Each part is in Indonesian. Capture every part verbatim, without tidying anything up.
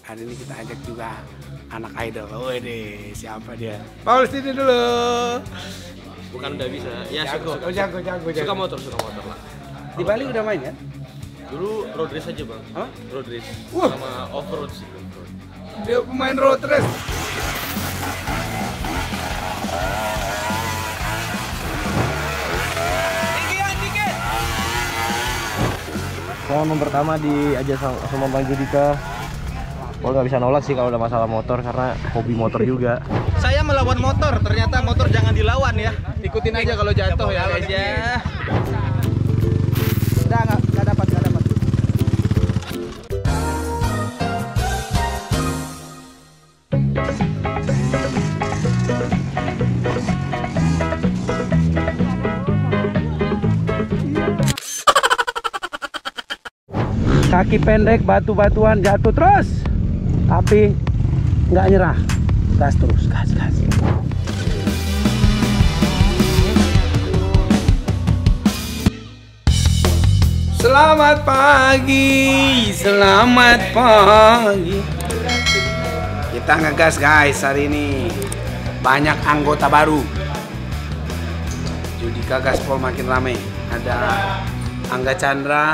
Hari ini kita ajak juga anak idol. Wede, siapa dia? Paul sini dulu. Bukan udah bisa. Ya jago, suka, oh, jago, jago, jago. Suka motor, suka motor lah. Di Bali udah main ya? Dulu road race aja bang. Hah? Road race. Wah. Sama off road sih. Dia pemain road race. Pengalaman pertama diajak sama, sama Bang Judika. Kalau nggak bisa nolak sih kalau udah masalah motor karena hobi motor juga. Saya melawan motor, ternyata motor jangan dilawan ya. Ikutin aja kalau jatuh ya guys ya. Udah nggak nggak dapat nggak dapat. Kaki pendek, batu-batuan jatuh terus. Tapi nggak nyerah, gas terus, gas, gas. Selamat pagi, selamat pagi. Kita ngegas guys hari ini. Banyak anggota baru. Judika Gaspol makin rame. Ada Angga Chandra.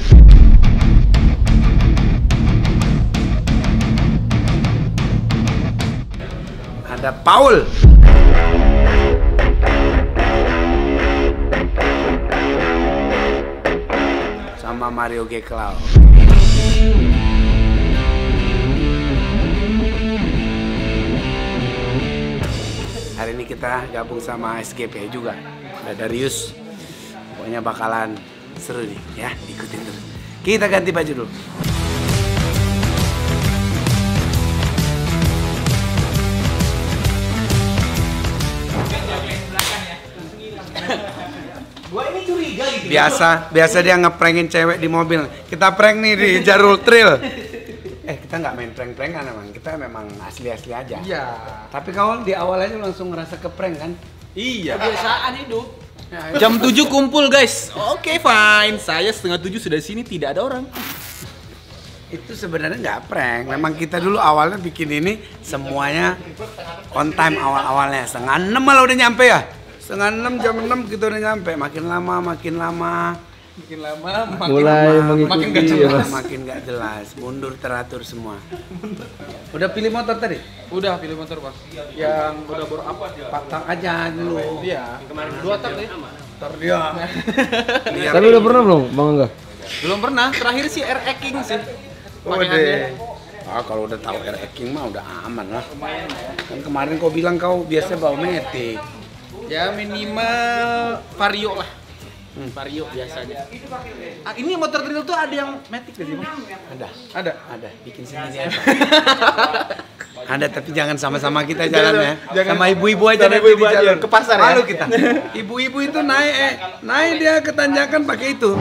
Ada Paul. Sama Mario Geklau. Hari ini kita gabung sama S G P juga. Ada Darius. Pokoknya bakalan seru nih ya, ikutin terus. Kita ganti baju dulu. Biasa, biasa dia ngeprengin cewek di mobil. Kita prank nih di Jarul Trail. Eh, kita nggak main prank-prankan emang. Kita memang asli-asli aja. Iya. Tapi kau di awal aja langsung ngerasa keprank kan? Iya. Kebiasaan hidup. Jam tujuh kumpul guys. Oke fine. Saya setengah tujuh sudah di sini, tidak ada orang. Itu sebenarnya nggak prank. Memang kita dulu awalnya bikin ini semuanya on time awal-awalnya. Setengah enam malah udah nyampe ya. Setengah enam, jam enam kita udah nyampe. Makin lama, makin lama. Makin lama, makin Mulai lama, mengikuti makin gak ya, jelas. Mas. Makin nggak jelas. Mundur teratur semua. Udah pilih motor tadi? Udah pilih motor bos. Yang udah baru apa? Patang aja dulu. Iya. Kemarin dua tak ya. Ntar dia. Lihat. Tapi udah pernah belum, Bang Angga? Belum pernah. Terakhir sih R X King sih. Udah. Ah, kalau udah tahu R X King mah udah aman lah. Kan kemarin kau bilang kau biasa bawa Matic. Ya minimal Vario lah. Hmm. Vario biasanya. Ah, ini motor trail tuh ada yang Matic gak sih bang? Ada. Ada. Ada. Bikin sendiri aja. Ada, tapi jangan sama-sama kita jalan ya. Jangan. Sama ibu-ibu aja Sama nanti ibu-ibu di aja, jalan. ke pasar ya? Malu kita. Ibu-ibu itu naik, eh, naik dia ke tanjakan pakai itu.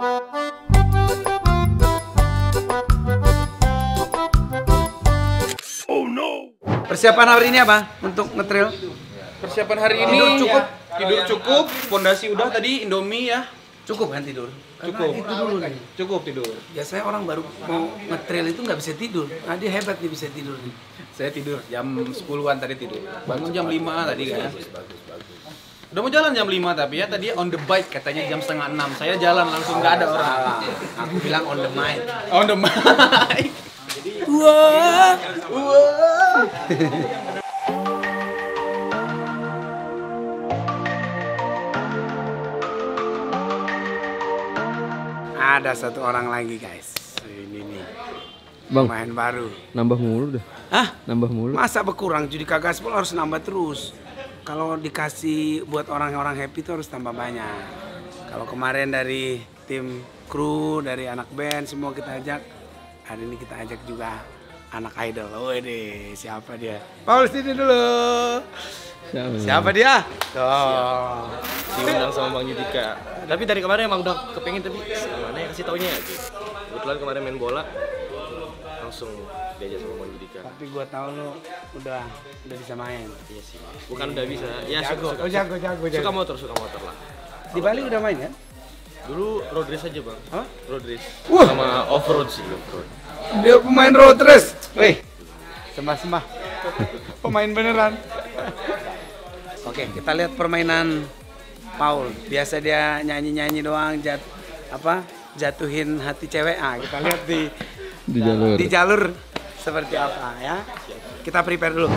Oh no. Persiapan hari ini apa untuk ngetrail? Persiapan hari ini Tidur cukup? Tidur cukup, fondasi udah tadi Indomie ya. Cukup kan tidur? Cukup. Karena itu dulu nih. Cukup tidur. Biasanya orang baru mau ngetrail itu nggak bisa tidur. Nah, dia hebat nih bisa tidur nih. Saya tidur jam sepuluhan tadi tidur. Bangun jam lima tadi kan. Bagus, bagus, bagus. Udah mau jalan jam lima tapi ya tadi on the bike katanya jam setengah enam. Saya jalan langsung nggak ada orang. Salah. Aku bilang on the mic. On the bike. Wah. Wah. Ada satu orang lagi guys. Ini nih. Bang, Pemain baru. nambah mulu dah. Hah? Nambah mulu. Masa berkurang? Judika Gaspol harus nambah terus. Kalau dikasih buat orang-orang happy itu harus tambah banyak. Kalau kemarin dari tim kru, dari anak band semua kita ajak. Hari ini kita ajak juga anak idol. Wede, siapa dia? Paul sini dulu. Siapa? Siapa dia? Tuh. Diundang sama Bang Judika. Tapi dari kemarin emang udah kepengen tapi mana ya kasih taunya ya. Kebetulan kemarin main bola langsung diajak sama Bang Judika. Tapi gua tahu lu udah udah bisa main. Iya sih. Bukan udah bisa. Ya Jago. suka, Oh, jago, jago, jago. suka motor, suka motor lah. Di Bali udah main ya? Dulu road race aja bang. Hah? Road race. Wah. Sama off road sih. Off road. Dia pemain road race. Wih, sembah-sembah. Pemain beneran. Oke, kita lihat permainan Paul. Biasa dia nyanyi-nyanyi doang, jat, apa, jatuhin hati cewek. Ah, kita lihat di Di jalur. di jalur seperti apa ya. Kita prepare dulu.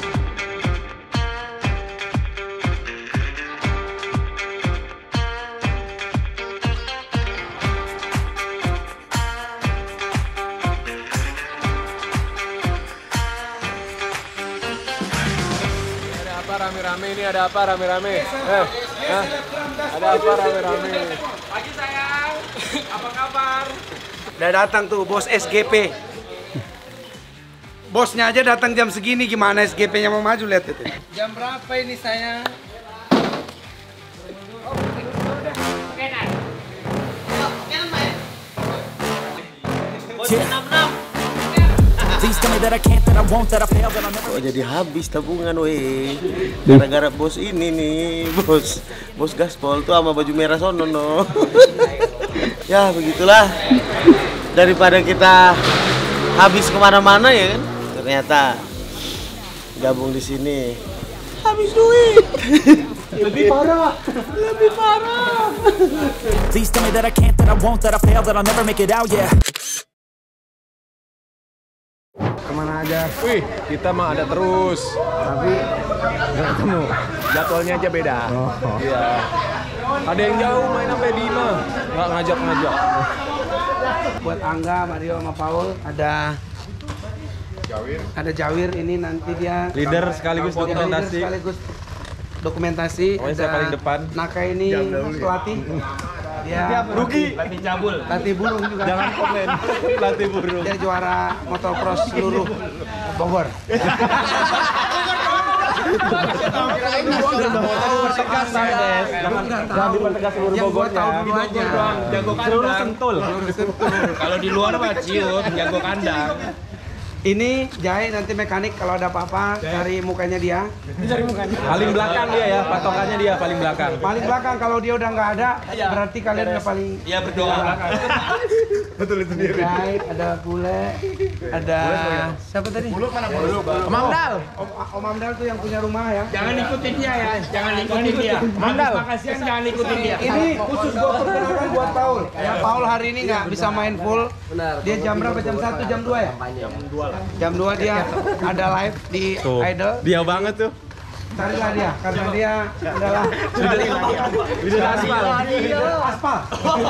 Rame-rame ini ada apa rame-rame? Eh, hah? Ada apa rame-rame? Pagi sayang, apa kabar? Udah datang tuh bos S G P. Bosnya aja datang jam segini, gimana S G P-nya mau maju, lihat itu. Jam berapa ini sayang? Kok jadi habis tabungan weh. Gara-gara bos ini nih, bos bos gaspol tuh sama baju merah sono no. Ya begitulah. Daripada kita habis kemana-mana ya kan, ternyata gabung di sini habis duit. Lebih parah, lebih parah. Please tell me that I can't, that I won't, that I fail, that I'll never make it out, yeah. Kemana aja? Wih, kita mah ada terus. Tapi nggak ketemu. Jadwalnya aja beda. Oh. Iya. Ada yang jauh main sampai Bima, nggak ngajak-ngajak. Buat Angga, Mario, sama Paul ada Jawir. Ada Jawir ini nanti dia Leader sekaligus leader dokumentasi. sekaligus dokumentasi. Pokoknya Ada saya paling depan. Naka ini pelatih. Dia Rugi. Latih cabul. latih burung juga. Jangan komen. Latih burung. Dia juara motocross seluruh Bogor. Jangan dipertegas seluruh Bogornya. Tahu aja. Jago Seluruh kandang. sentul. Kalau di luar mah ciut, jago kandang. Ini Jai nanti mekanik, kalau ada apa-apa cari mukanya dia. Paling belakang dia ya, patokannya dia paling belakang. Paling belakang, kalau dia udah nggak ada, berarti kalian udah paling. Iya berdoa. Betul itu dia. Jai, ada Bule, ada siapa tadi? Bulu mana Bulu? Om Amdal. Om, Om Amdal tuh yang punya rumah ya. Jangan ikutin dia ya, jangan ikutin dia. Mandal. Makasih jangan ikutin dia. Ini khusus gue perkenalkan buat Paul. Ya, Paul hari ini nggak bisa main full. Dia jam berapa? Jam satu, jam dua ya? Jam dua. Jam dua dia ada live di Tuh, Idol. dia banget tuh. Carilah dia, karena dia adalah Sudah aspal. aspal.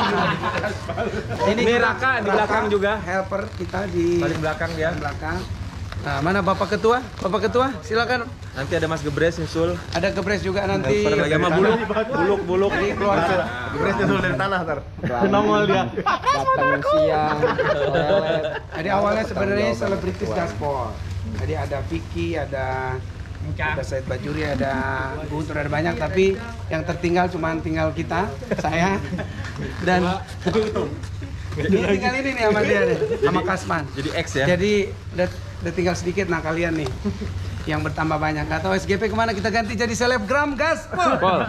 Ini Raka di belakang juga. Helper kita di Paling belakang dia. belakang. Nah, mana Bapak Ketua? Bapak Ketua, silakan. Nanti ada Mas Gebres nyusul. Ada Gebres juga nanti. Helper lagi sama buluk, buluk, buluk. Ini keluar. Gebres nyusul dari tanah ntar. Nongol dia. Datang siang. Jadi awalnya sebenarnya selebritis gaspol. Jadi ada Vicky, ada ada Said Bajuri, ada Guntur, ada banyak, tapi yang tertinggal cuma tinggal kita, saya dan ini tinggal ini nih sama dia nih, sama Kasman. Jadi X ya. Jadi udah, udah tinggal sedikit, nah kalian nih yang bertambah banyak. Gak tahu S G P kemana, kita ganti jadi selebgram gaspol. Pol.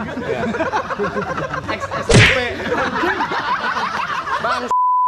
X S G P. Bang.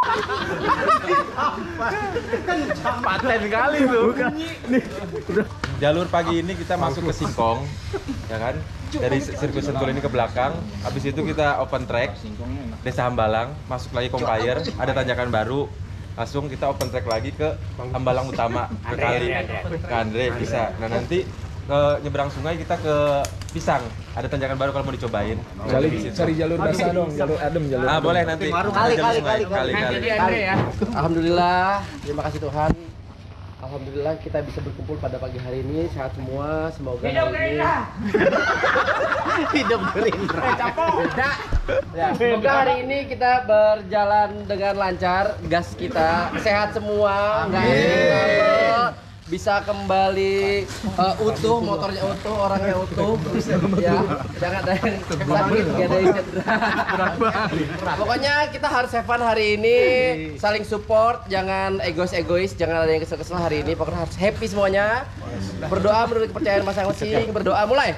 Paten kali tuh. Jalur pagi ini kita masuk ke Singkong, ya kan? Dari sirkuit Sentul ini ke belakang. Habis itu kita open track, Desa Hambalang, masuk lagi Compire, ada tanjakan baru. Langsung kita open track lagi ke Hambalang Utama, ke Kali, ke Andre bisa. Nah nanti ke nyeberang sungai kita ke Pisang, ada tanjakan baru kalau mau dicobain. Cari, cari jalur basah dong, jalur adem, jalur Ah adem. boleh nanti. Kali, kali, kali, kali. kali, kali. Alhamdulillah, terima kasih Tuhan. Alhamdulillah kita bisa berkumpul pada pagi hari ini, sehat semua. Semoga hidup Gerindra. Hidup Gerindra. Beda. Ya, semoga hari ini kita berjalan dengan lancar, gas kita sehat semua, nggak ada yang trouble. Bisa kembali uh, utuh, motornya utuh, orangnya utuh, ya. Jangan ada yang sakit, nggak ada yang cedera. Pokoknya kita harus have fun hari ini, saling support, jangan egois-egois, jangan ada yang kesel-kesel hari ini. Pokoknya harus happy semuanya. Berdoa menurut kepercayaan masing-masing. Berdoa mulai.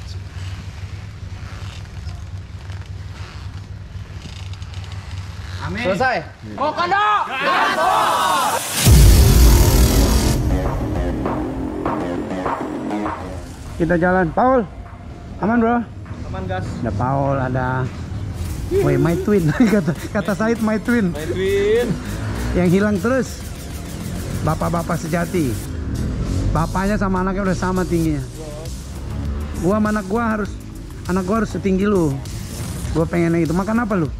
Amin. Selesai. Mau kodok. Kita jalan. Paul, aman bro? Aman gas. Ada Paul, ada Woi, my twin. kata kata Said my twin. My twin. Yang hilang terus. Bapak-bapak sejati. Bapaknya sama anaknya udah sama tingginya. Gua sama anak gua harus anak gua harus setinggi lu. Gua pengennya gitu. Makan apa lu?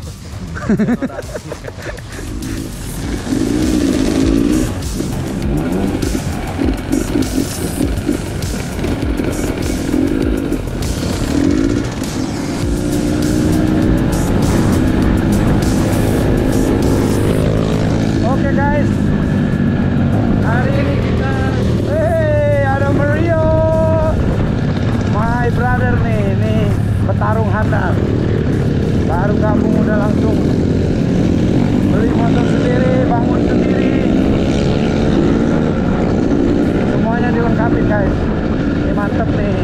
Oke guys, hari ini kita, hey ada Mario, my brother nih, nih petarung handal, baru gabung udah langsung beli motor sendiri, bangun sendiri, semuanya dilengkapi guys, ini mantep nih.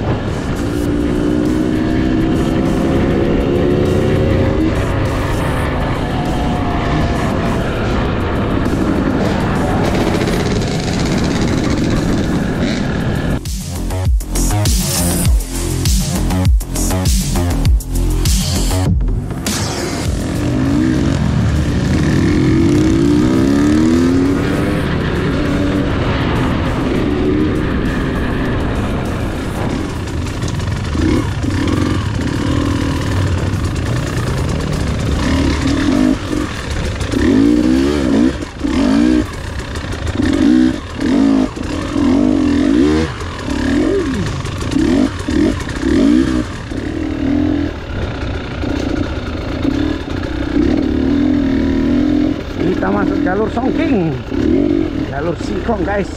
Kita masuk jalur Songking, jalur Singkong guys.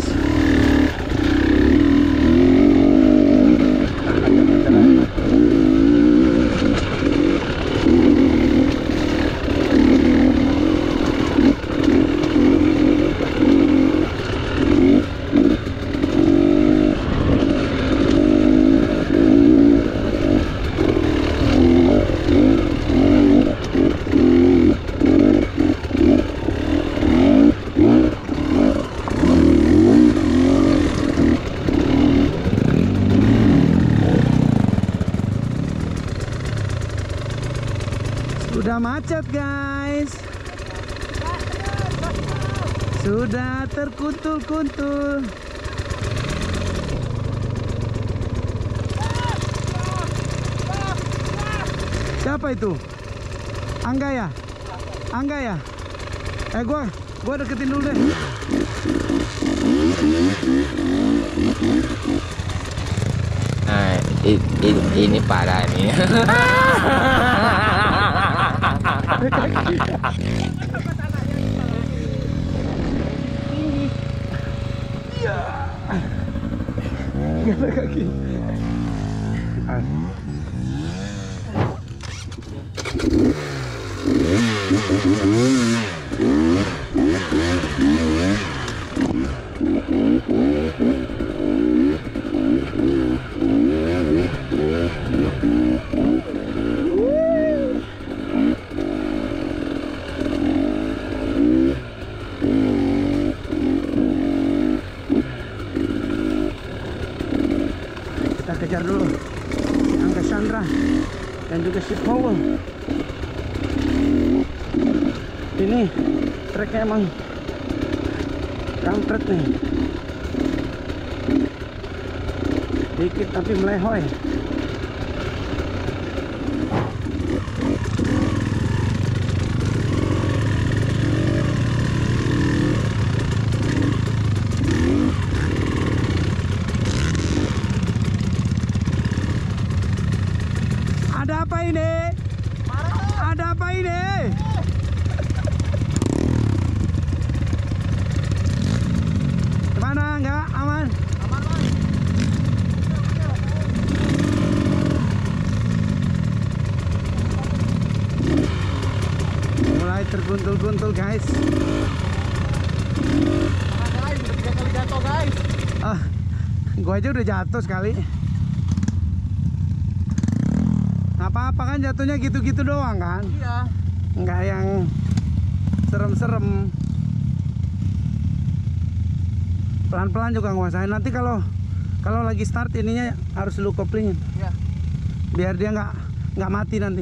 Sudah macet guys, sudah terkuntul-kuntul. Siapa itu? Angga ya? Angga ya? Eh gua, gua deketin dulu deh. Nah, ini, ini, ini parah nih. Gak kaki. Kita kejar dulu si Angga Chandra dan juga si Paul. Ini treknya emang kampret nih, dikit tapi melehoy. Ada apa ini? Ada apa ini? Gimana? Enggak? Aman? Aman, Bang. Mulai terguntul-guntul, guys. Guys, udah tiga kali jatuh, guys. Ah, gua aja udah jatuh sekali. Apa-apa kan jatuhnya gitu-gitu doang kan? Iya. nggak yang serem-serem. Pelan-pelan juga nguasain. Nanti kalau kalau lagi start ininya harus lu koplingin. Ya. Biar dia nggak nggak mati nanti.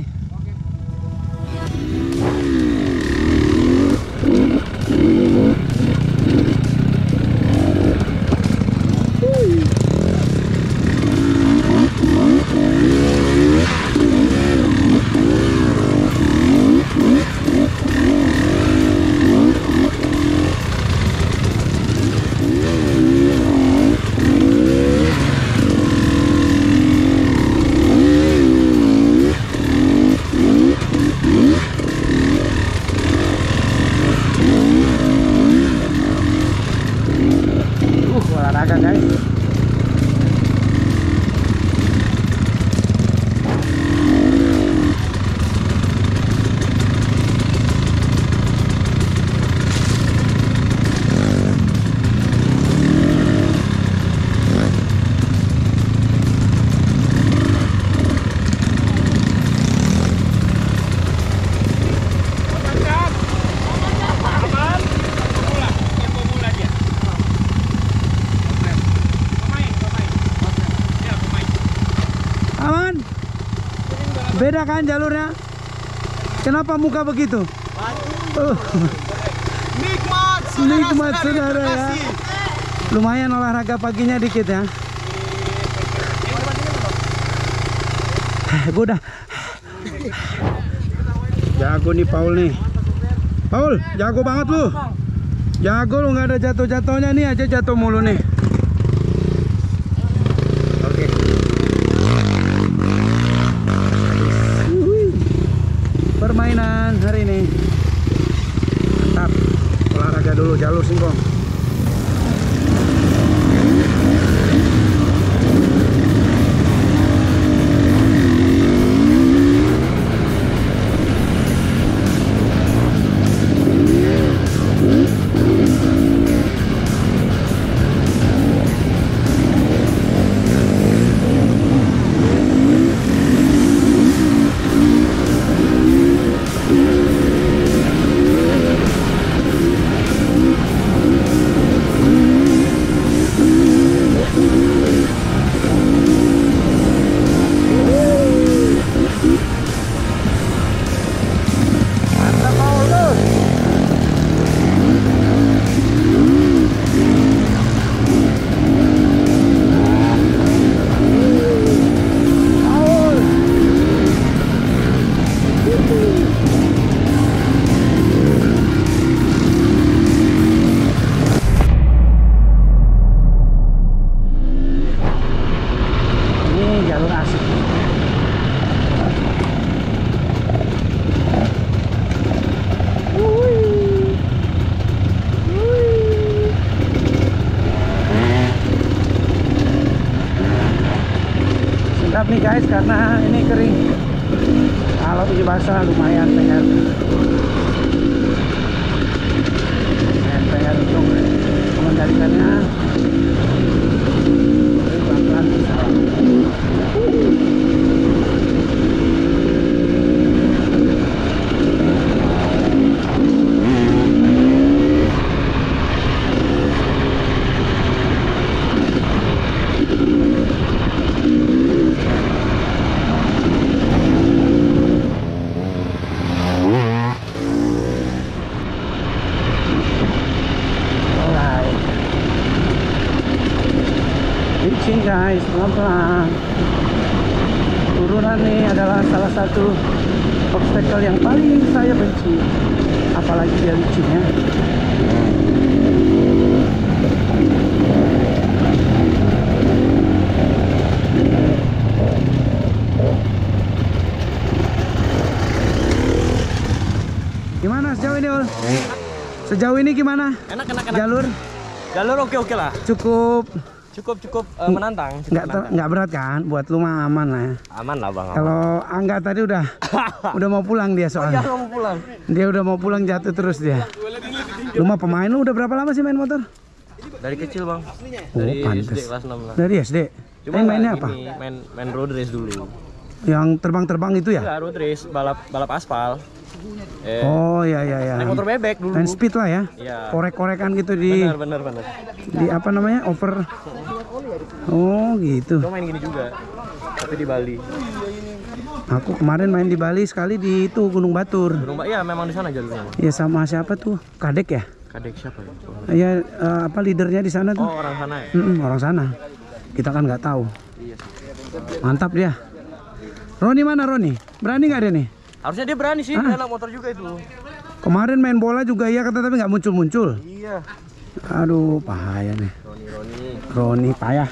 Olahraga guys. Beda kan jalurnya? Kenapa muka begitu? Uh. Nikmat saudara, Nikmat saudara ya. Lumayan olahraga paginya dikit ya. Gue udah jago nih Paul nih. Paul, jago banget lu. Jago lu, nggak ada jatuh-jatuhnya nih, aja jatuh mulu nih. Permainan hari ini mantap. Olahraga dulu jalur singkong. Sedap nih guys, karena ini kering. Kalau ini basah lumayan pengen pengen pengen untuk mengendalikannya. Pelan-pelan bisa. Licin guys, pelan-pelan. Turunan ini adalah salah satu obstacle yang paling saya benci, apalagi dia licin ya. Gimana sejauh ini, Ul? Sejauh ini gimana? Enak, enak, enak. Jalur? Jalur oke-oke lah. Cukup Cukup cukup uh, menantang. Cukup nggak ter, menantang. nggak berat kan? Buat lu mah aman lah ya. Aman lah bang. Kalau Angga tadi udah udah mau pulang dia soalnya. Oh, iya, mau pulang. Dia udah mau pulang, jatuh terus dia. Lu mah pemain, lu udah berapa lama sih main motor? Dari kecil bang. Oh, Dari pantes. S D kelas enam lah. Dari S D. Cuma Eh, mainnya apa? gini, Main main road race dulu. Yang terbang-terbang itu ya? Enggak, road race, balap balap aspal. Eh, Oh iya iya iya. naik motor bebek dulu. Main speed lah ya. Iya. Korek-korekan gitu di Bener bener bener. di apa namanya? Over. Oh, gitu. Gue main gini juga. Tapi di Bali. Aku kemarin main di Bali sekali di itu Gunung Batur. Gunung Mbak, iya memang di sana jalurnya. Ya sama siapa tuh? Kadek ya? Kadek siapa ya? Ya eh, apa leadernya di sana tuh? Oh, orang sana ya? Mm-mm, orang sana. Kita kan nggak tahu. Iya sih. Mantap dia. Roni mana Roni? Berani nggak dia nih? Harusnya dia berani sih, dia anak motor juga itu. Kemarin main bola juga iya kata tapi nggak muncul-muncul. Iya. Aduh, bahaya nih. Roni Roni. Roni payah.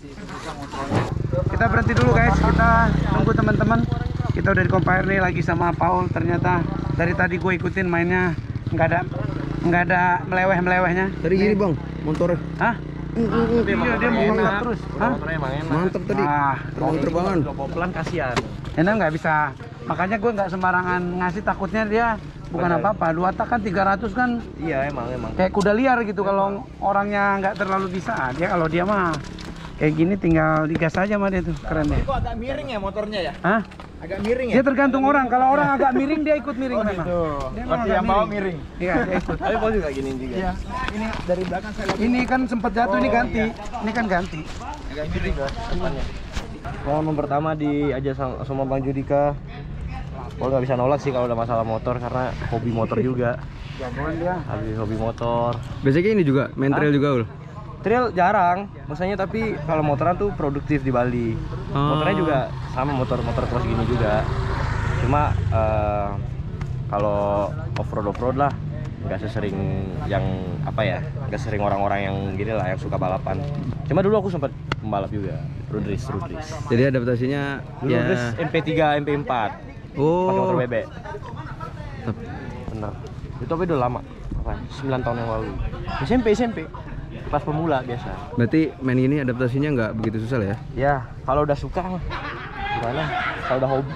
Kita berhenti dulu guys, kita tunggu teman-teman. Kita udah di compare nih lagi sama Paul. Ternyata dari tadi gue ikutin mainnya nggak ada nggak ada meleweh-melewehnya. Tadi gini bang, motor. Hah? Iya dia mau ngelak terus. Hah? Motornya emang enak. Mantep tadi. Ah, Terbang-terbangan. Kalau pelan kasihan. enak nggak bisa. Makanya gue nggak sembarangan ngasih, takutnya dia bukan apa-apa. Dua tak kan tiga ratus kan Iya emang emang. kayak kuda liar gitu. Kalau orangnya nggak terlalu bisa, dia kalau dia mah kayak gini tinggal digas aja mah dia tuh, keren deh. Kok agak miring ya motornya ya? Hah? Agak miring ya? Dia tergantung orang. Kalau orang agak miring dia ikut miring memang. Dia memang Berarti agak yang bawa miring. Iya, dia ikut. Tapi Paul juga gini juga. Iya. Ini dari belakang saya Ini kan sempat jatuh, ini ganti. Ini kan ganti. Agak miring ke depannya. Pengalaman pertama diajak sama, sama Bang Judika. Paul nggak bisa nolak sih kalau udah masalah motor karena hobi motor juga. Jagoan dia. Habis hobi motor. Biasanya ini juga, main trail juga ul. Trail jarang, maksudnya tapi kalau motoran tuh produktif di Bali. Motornya juga sama motor-motor cross gini juga. Cuma eh, kalau off-road off-road lah, nggak sesering yang apa ya, nggak sering orang-orang yang gini lah yang suka balapan. Cuma dulu aku sempat membalap juga, road race, road race. Jadi adaptasinya Dulu ya. road race M P tiga, M P empat, Oh. pakai motor bebek. Bener. Itu tapi udah lama, apa? sembilan tahun yang lalu. S M P, S M P. Pas pemula biasa. Berarti main gini adaptasinya nggak begitu susah lah ya? Ya, kalau udah suka mah gimana? Kalau udah hobi.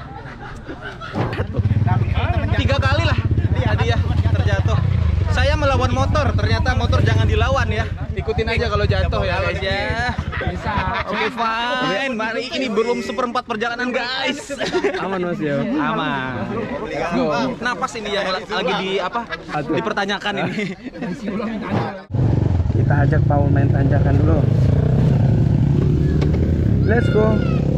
tiga kali lah tadi ya terjatuh. Saya melawan motor, ternyata motor jangan dilawan ya. Ikutin aja kalau jatuh ya guys ya. Bisa. Oke fine. Mari ini belum seperempat perjalanan guys. Aman mas ya? Aman. Napas ini yang lagi di apa? Dipertanyakan ini. Kita ajak Paul main tanjakan dulu. Let's go.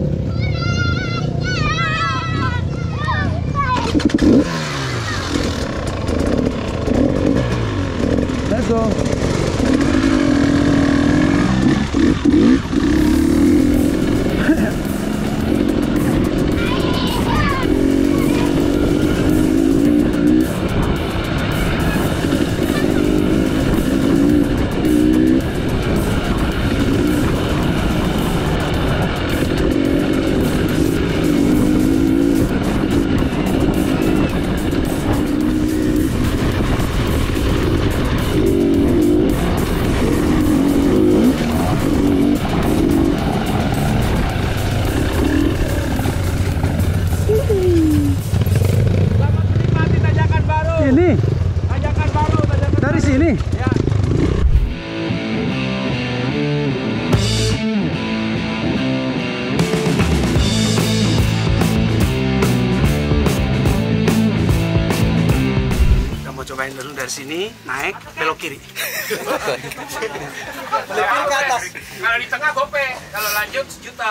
Let's go. Ini dari sini. Kita mau cobain dulu dari sini, naik, belok kiri. Lebih ke atas. Kalau di tengah gope, kalau lanjut sejuta.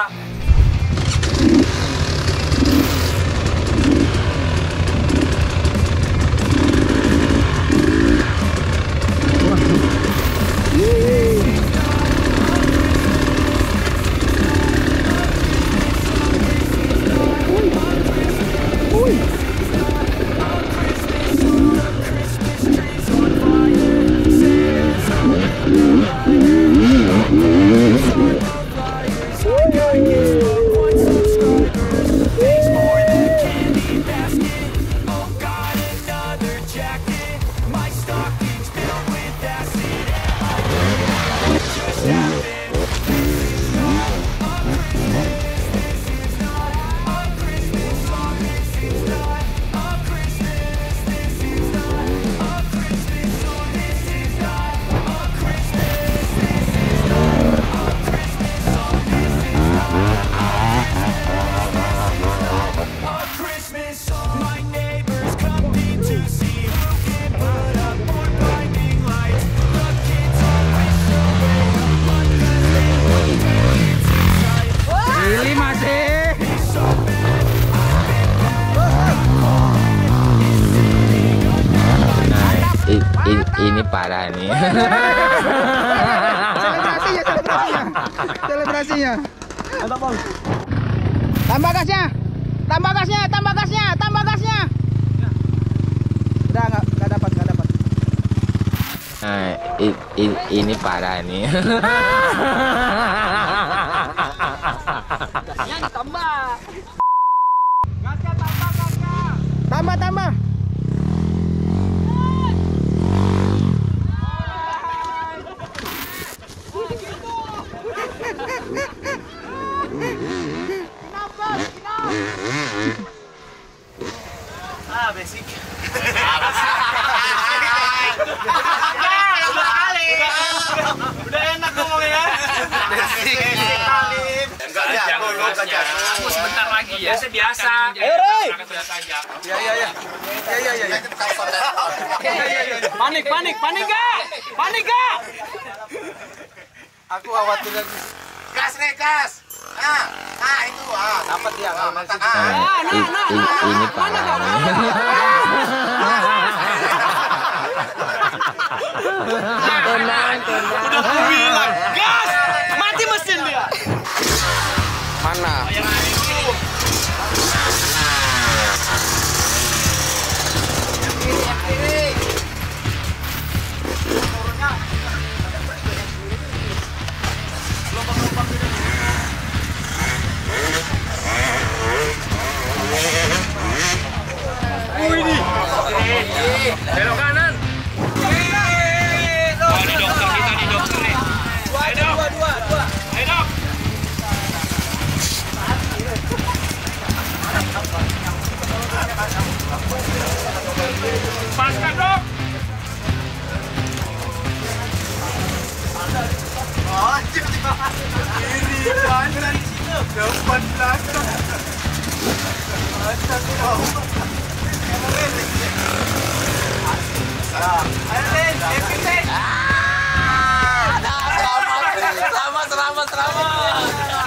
parah nih. Selebrasinya, selebrasinya. Selebrasinya. Tambah gasnya. Tambah gasnya, tambah gasnya, tambah gasnya. Udah enggak enggak dapat, enggak dapat. Nah, i, i, ini parah nih. Gasnya tambah. Gasnya tambah, gasnya. Tambah, tambah. Ah, basic. Udah enak ngomongnya. Basic. Enggak jago, enggak jago. Aku sebentar lagi ya. Biasa. Ayo, Rey. Ya, ya, ya. Ya, ya, ya. Panik, panik, panik gak? Panik gak? Aku khawatir lagi. Gas, Rey, gas. Ah, ah itu ah. Dapat dia kalau masih. Nah, i, i, ini parah nih. Tenang, tenang. Udah aku bilang, gas! Mati mesin dia. Mana? Belok kanan. Wah, ini dokter kita nih, dokter nih. Ayo dok. Dua, dua, dua. Ayo dok. Paskan dok. Oh, kiri kanan depan belakang. Selamat, selamat, selamat.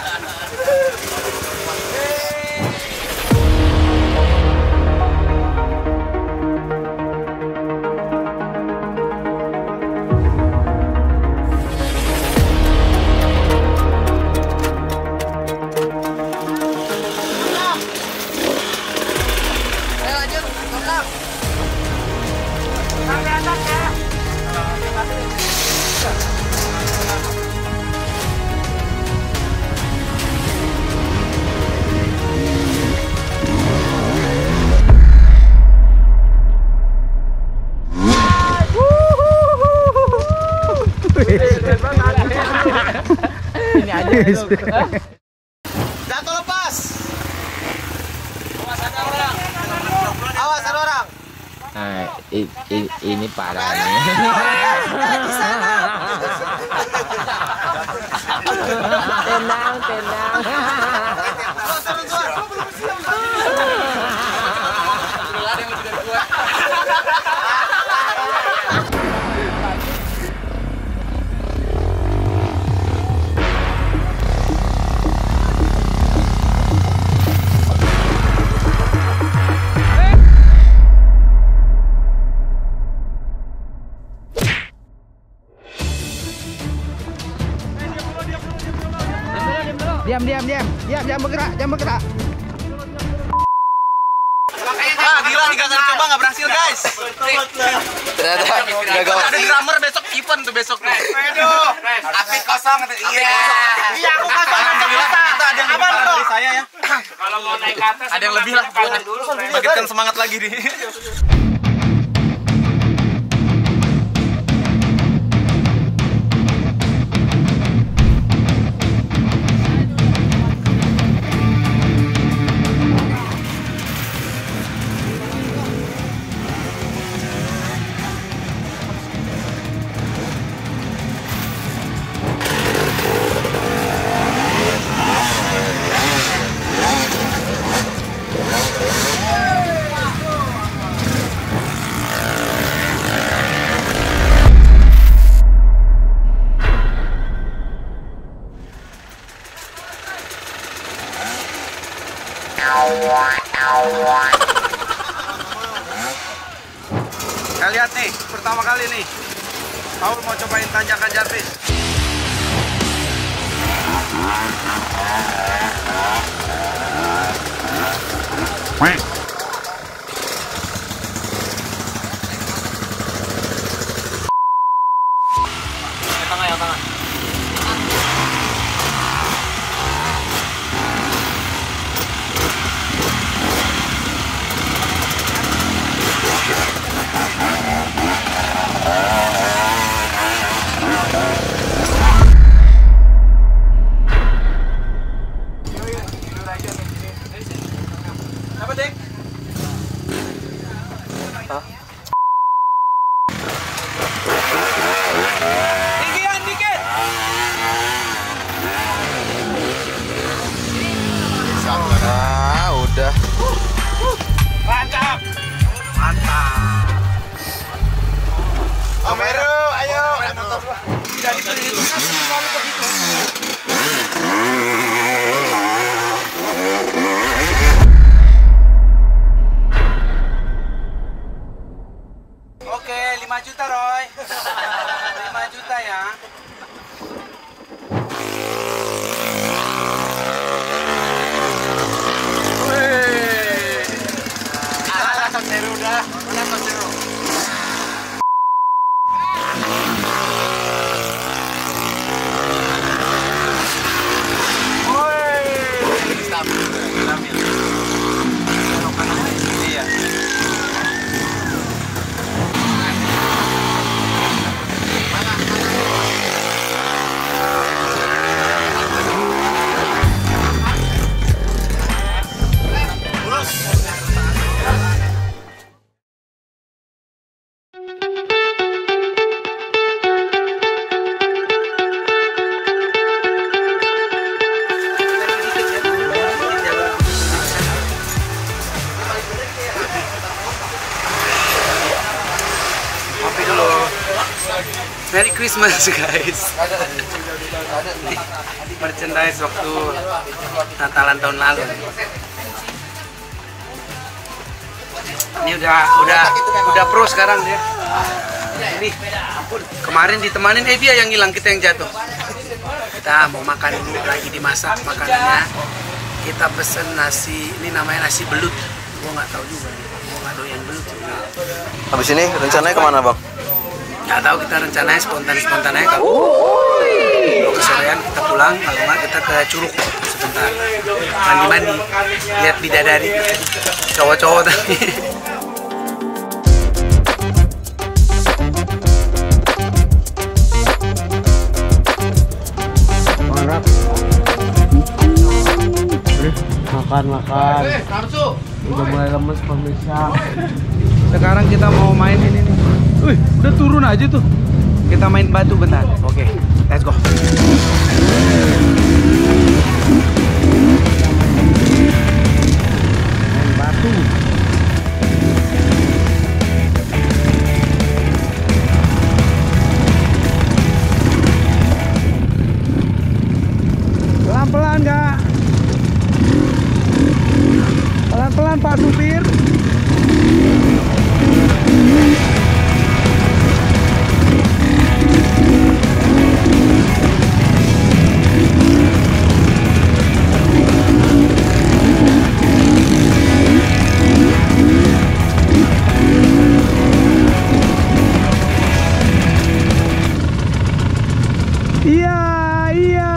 Ini aja. Jatuh lepas. Awas ada orang. Awas ada orang. Nah, i, i, ini parah nih. Tenang, tenang. Diam, diam, diam. Diam, jangan bergerak, jangan bergerak. Ah, gila tiga kali coba nggak berhasil, guys. Ternyata gagal. Ada drummer besok event tuh besok tuh. Aduh, api kosong. Iya. Iya, aku kosong. Alhamdulillah kita ada yang lebih dari saya ya. Kalau mau naik ke atas, Ada yang lebih lah. Bagikan semangat lagi nih. Kalian lihat nih, pertama kali nih Paul mau cobain tanjakan Jarvis. Tengah yang tengah. Apa, Dek? Hah? Tinggian dikit. Ah, udah. Mantap. Mantap. Om Heru, ayo. Tidak ditulis. Oke, lima juta Roy. lima juta ya. Wih. Ah, Tos Heru udah. Mana Tos Heru? Wih. Stabil. Stabil. Iya. Kopi dulu. Merry Christmas guys. Nih, merchandise waktu Natalan tahun lalu. Ini udah udah udah pro sekarang dia. Ini ampun, kemarin ditemanin Evia yang hilang, kita yang jatuh. Kita mau makan dulu, lagi dimasak makanannya. Kita pesen nasi, ini namanya nasi belut. Gua nggak tahu juga, gua nggak doyan belut juga. Habis ini rencananya kemana, Bang? Nggak tahu, kita rencananya spontan-spontan aja. Kalau kalau kesorean kita pulang, kalau nggak kita ke Curug sebentar. Mandi-mandi, lihat bidadari, cowok-cowok tapi. Marap. Makan makan. Udah mulai lemes pemirsa. Sekarang kita mau main ini nih. Wih, udah turun aja tuh. Kita main batu bentar. Oke, let's go. Main batu. Pelan-pelan nggak? Pelan-pelan Pak Supir. Iya, iya.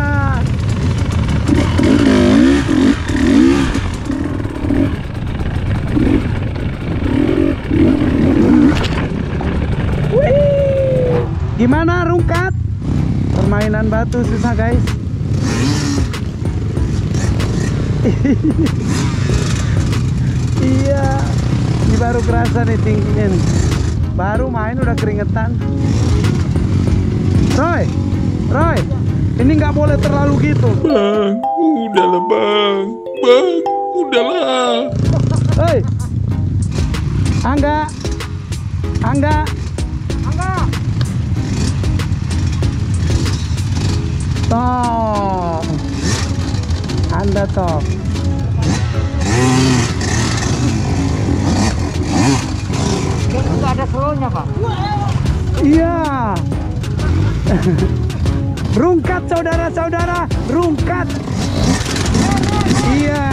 Wih. Gimana rungkat? Permainan batu susah guys. Iya, ini baru kerasa nih tingginya nih. Baru main udah keringetan. Roy, Roy, ini nggak boleh terlalu gitu. Bang, udahlah bang, bang, udahlah. Hei, Angga, Angga, Angga. Toh, Anda toh. Nggak ada slownya pak. Iya. Rungkat saudara-saudara, rungkat. Iya.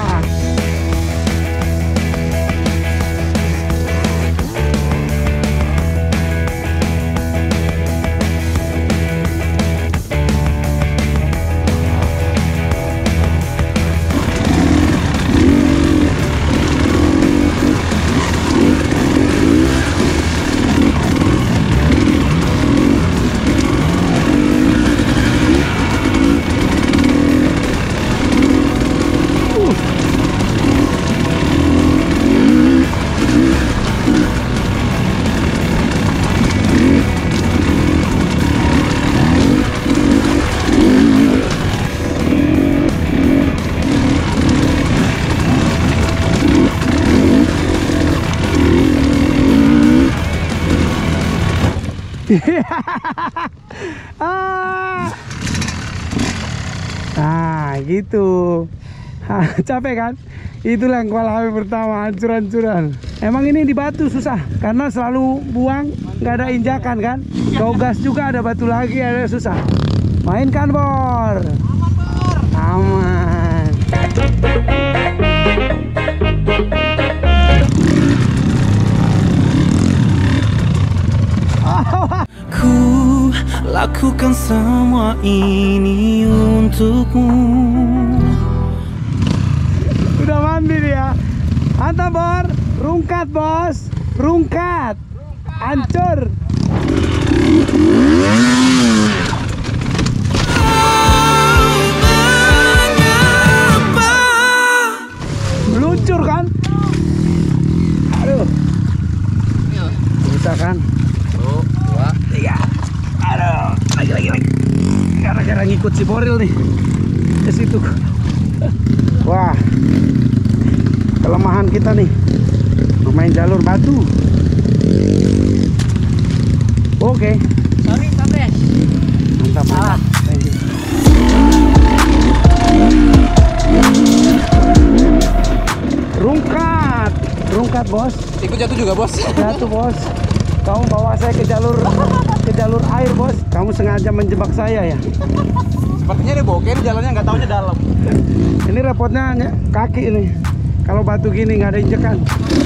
ah. Nah gitu. Capek kan? Itulah kuala kami pertama, hancur-hancuran. Emang ini di batu susah karena selalu buang, nggak ada injakan kan. Kau gas juga ada batu lagi, ada susah. Mainkan Bor. Aman. Ku lakukan semua ini untukmu. Udah mandi dia. Mantap Bor. Rungkat bos. Rungkat. Hancur. Meluncur kan? Aduh. Bisa kan? Satu, dua, tiga. Aduh. Lagi lagi lagi. Gara-gara ngikut si Boril nih. Ke situ. Wah. Kelemahan kita nih. Bermain jalur batu. Oke. Sorry, sampai. Mantap, mantap. Thank you. Rungkat. Rungkat, Bos. Ikut jatuh juga, Bos. Jatuh, Bos. Kamu bawa saya ke jalur ke jalur air, Bos. Kamu sengaja menjebak saya ya? Sepertinya dia boken, jalannya nggak taunya dalam. Ini repotnya kaki ini. Kalau batu gini nggak ada injekan.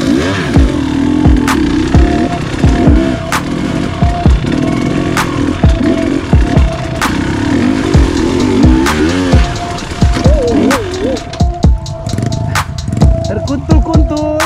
Terkuntul-kuntul.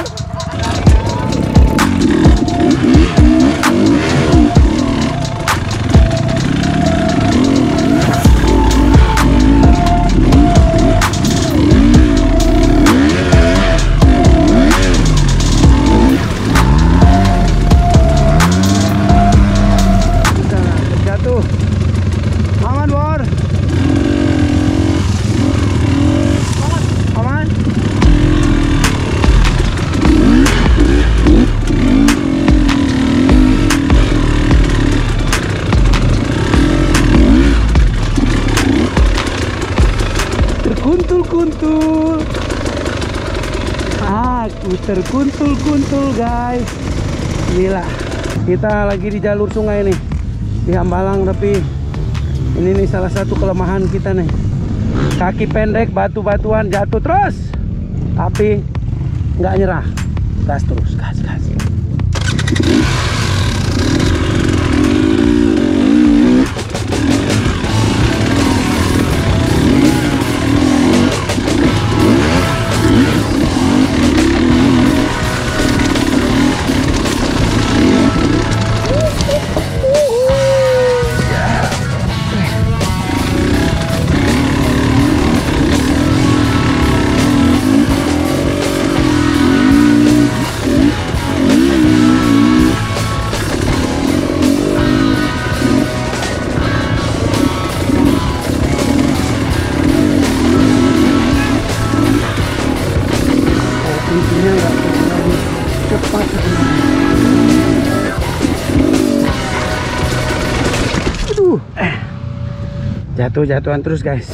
Kuntul-kuntul. Aku terkuntul-kuntul guys. Gila. Kita lagi di jalur sungai nih, di Hambalang, tapi ini nih salah satu kelemahan kita nih. Kaki pendek, batu-batuan jatuh terus, tapi nggak nyerah. Gas terus, gas, gas. Jatuh-jatuhan terus guys.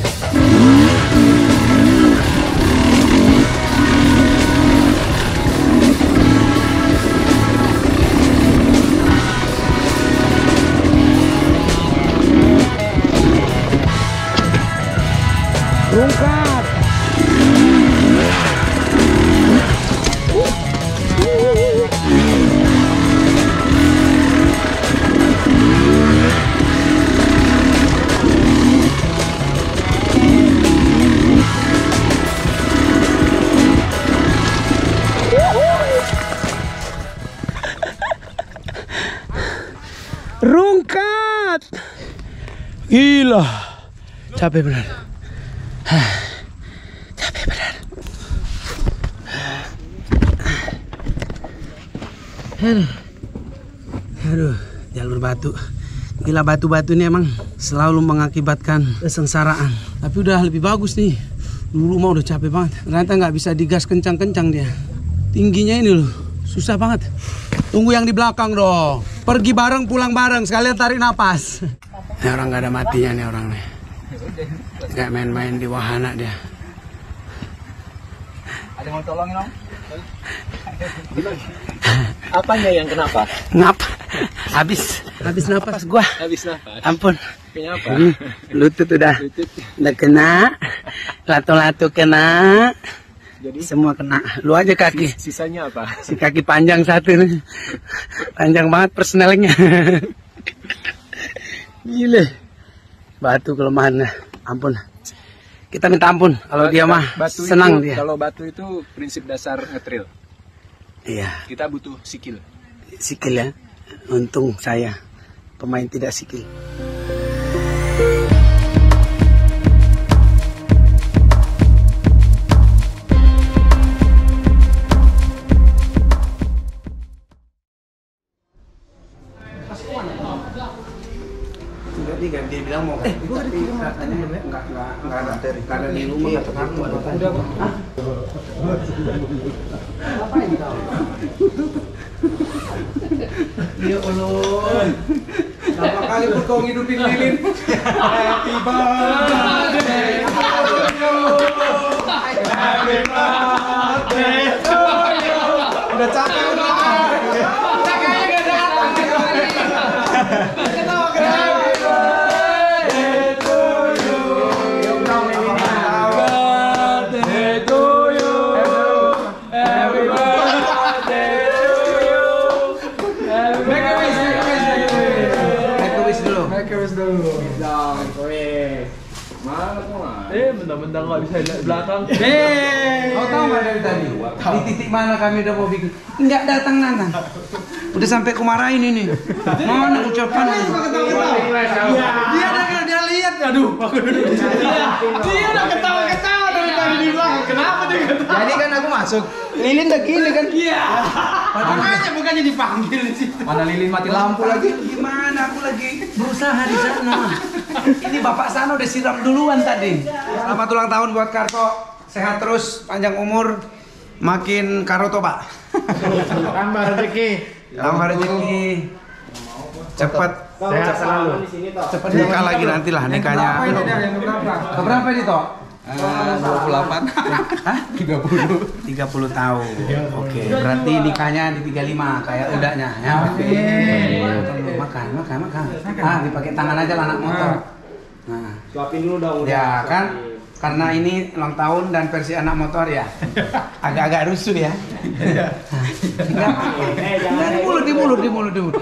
Rungkat. Rungkat. Gila. Capek benar. Capek benar. Aduh. Aduh, jalur batu. Gila, batu-batu ini emang selalu mengakibatkan kesengsaraan. Tapi udah lebih bagus nih. Dulu mah udah capek banget. Ternyata nggak bisa digas kencang-kencang dia. Tingginya ini loh, susah banget. Tunggu yang di belakang dong. Pergi bareng, pulang bareng, sekalian tarik napas. Ini orang nggak ada matinya nih orang nih. Nggak main-main di wahana dia. Ada yang mau tolongin om? Apanya yang kenapa? Ngap. Habis. Habis napas gua. Habis napas. Ampun. Kenapa? Hmm, lutut udah. Lutut. Udah kena. Lato-lato kena. Jadi semua kena. Lu aja kaki. Sisanya apa? Si kaki panjang satu nih. Panjang banget persnelnya. Gile. Batu kelemahannya. Ampun. Kita minta ampun kalau dia mah batu senang itu, dia. Kalau batu itu prinsip dasar ngetrail. Iya. Kita butuh skill. Skill ya. Untung saya pemain tidak skill. Dia bilang mau eh gua ada katanya enggak enggak enggak ada enggak ada di rumah kata kamu udah ah ngapain kau ya Allah berapa kali pun kau ngidupin lilin happy birthday happy birthday udah capek udah kayaknya enggak ada ketawa ketawa Eh, bentang-bentang nggak bisa lihat belakang. Eh, kau tahu nggak dari tadi? Di titik mana kami udah mau bikin? Nggak datang datang. Udah sampai kumarahin ini. Mana ucapannya? Dia ada dia lihat, aduh. Dia udah ketawa-ketawa dari tadi di belakang. Kenapa dia ketawa? Jadi kan aku masuk. Lilin udah gini kan? Iya. Makanya bukannya dipanggil di situ. Mana lilin mati lampu lagi? Gimana aku lagi berusaha di sana. Ini bapak sana udah siram duluan tadi. Selamat ulang tahun buat Karto. Sehat terus, panjang umur, makin karoto pak. Tambah rezeki. Tambah rezeki. Cepat. Sehat selalu. Cepat nikah lagi nantilah nikahnya. Keberapa ini toh? dua puluh delapan. Hah? tiga puluh. tiga puluh tahun. Oke, berarti nikahnya di tiga puluh lima kayak udahnya ya. Oke. Makan, makan, makan. Ah, dipakai tangan aja lah anak motor. Nah, Suapin dulu dong. ya kan? Karena ini ulang tahun dan versi anak motor ya. Agak-agak rusuh ya. Enggak apa-apa. Di mulut, di mulut, di mulut, di mulut.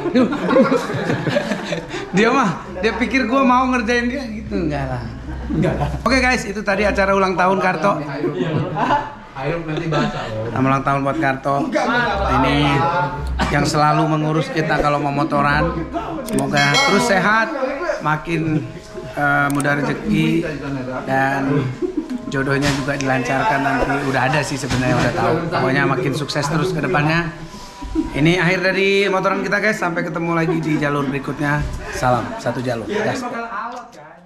Dia mah, dia pikir gua mau ngerjain dia gitu, enggak lah. Oke guys, itu tadi acara ulang tahun Karto. Ayo nanti baca. Selamat ulang tahun buat Karto. Ini yang selalu mengurus kita kalau mau motoran. Semoga terus sehat, makin uh, mudah rezeki dan jodohnya juga dilancarkan nanti. Udah ada sih sebenarnya, udah tahu. Pokoknya makin sukses terus ke depannya. Ini akhir dari motoran kita guys. Sampai ketemu lagi di jalur berikutnya. Salam satu jalur. Gas.